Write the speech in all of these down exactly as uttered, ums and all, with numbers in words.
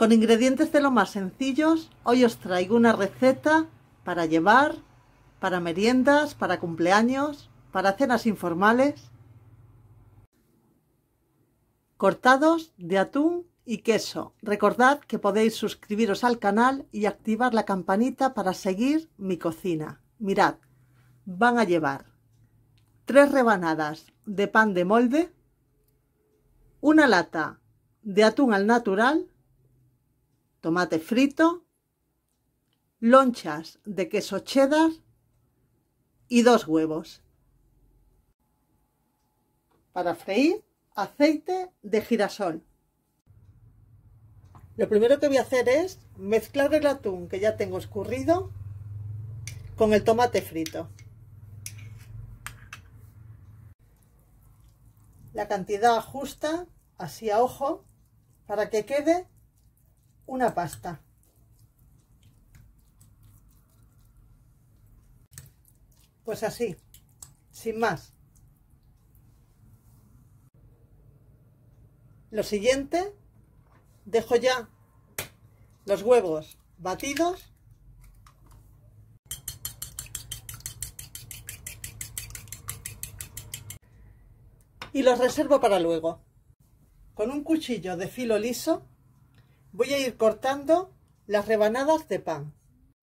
Con ingredientes de lo más sencillos, hoy os traigo una receta para llevar, para meriendas, para cumpleaños, para cenas informales. Cortados de atún y queso. Recordad que podéis suscribiros al canal y activar la campanita para seguir mi cocina. Mirad, van a llevar tres rebanadas de pan de molde, una lata de atún al natural, tomate frito, lonchas de queso cheddar y dos huevos. Para freír, aceite de girasol. Lo primero que voy a hacer es mezclar el atún que ya tengo escurrido con el tomate frito. La cantidad justa, así a ojo, para que quede una pasta. Pues así, sin más. Lo siguiente, dejo ya los huevos batidos y los reservo para luego. Con un cuchillo de filo liso voy a ir cortando las rebanadas de pan.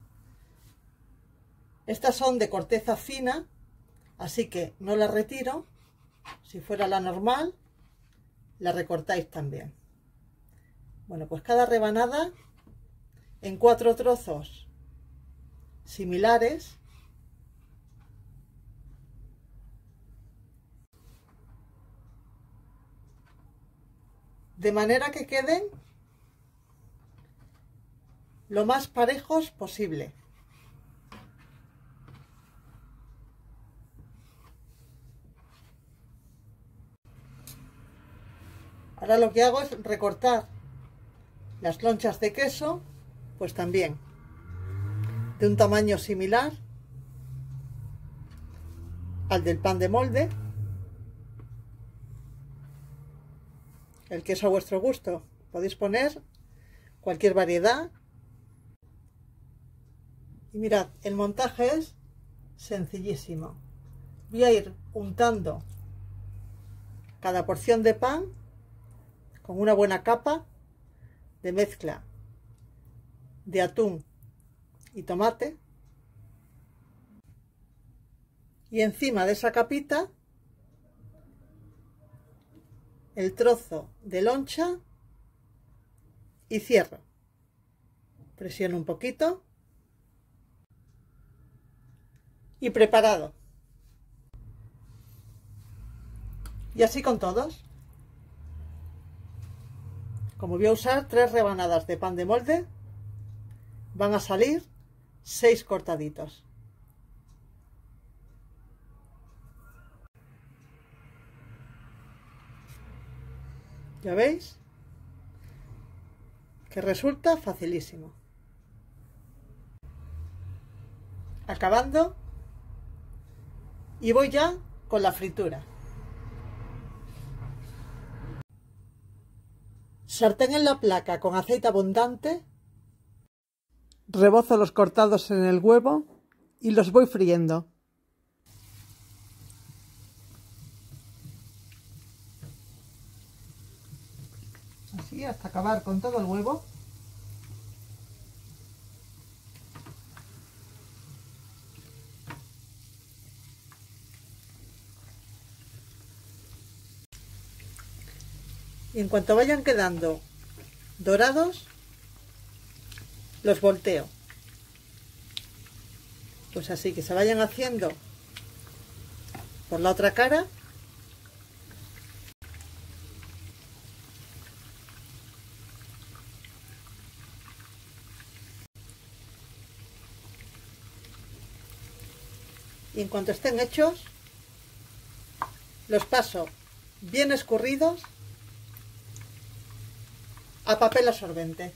Estas son de corteza fina, así que no las retiro. Si fuera la normal, la recortáis también. Bueno, pues cada rebanada en cuatro trozos similares. De manera que queden lo más parejos posible. Ahora lo que hago es recortar las lonchas de queso, pues también de un tamaño similar al del pan de molde. El queso a vuestro gusto, podéis poner cualquier variedad. Y mirad, el montaje es sencillísimo. Voy a ir untando cada porción de pan con una buena capa de mezcla de atún y tomate, y encima de esa capita el trozo de loncha y cierro. Presiono un poquito y preparado. Y así con todos. Como voy a usar tres rebanadas de pan de molde, van a salir seis cortaditos. ¿Ya veis? Que resulta facilísimo. Acabando, y voy ya con la fritura. Sartén en la placa con aceite abundante, rebozo los cortados en el huevo y los voy friendo. Así hasta acabar con todo el huevo. Y en cuanto vayan quedando dorados, los volteo. Pues así, que se vayan haciendo por la otra cara. Y en cuanto estén hechos, los paso bien escurridos a papel absorbente.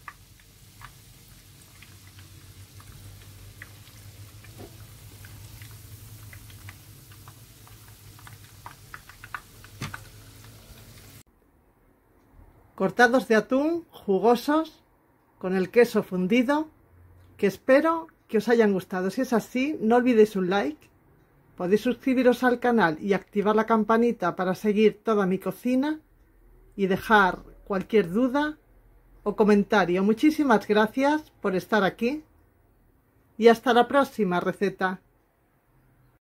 cortados de atún, jugosos, con el queso fundido, que espero que os hayan gustado. Si es así, no olvidéis un like, podéis suscribiros al canal y activar la campanita para seguir toda mi cocina y dejar cualquier duda o comentario. Muchísimas gracias por estar aquí y hasta la próxima receta.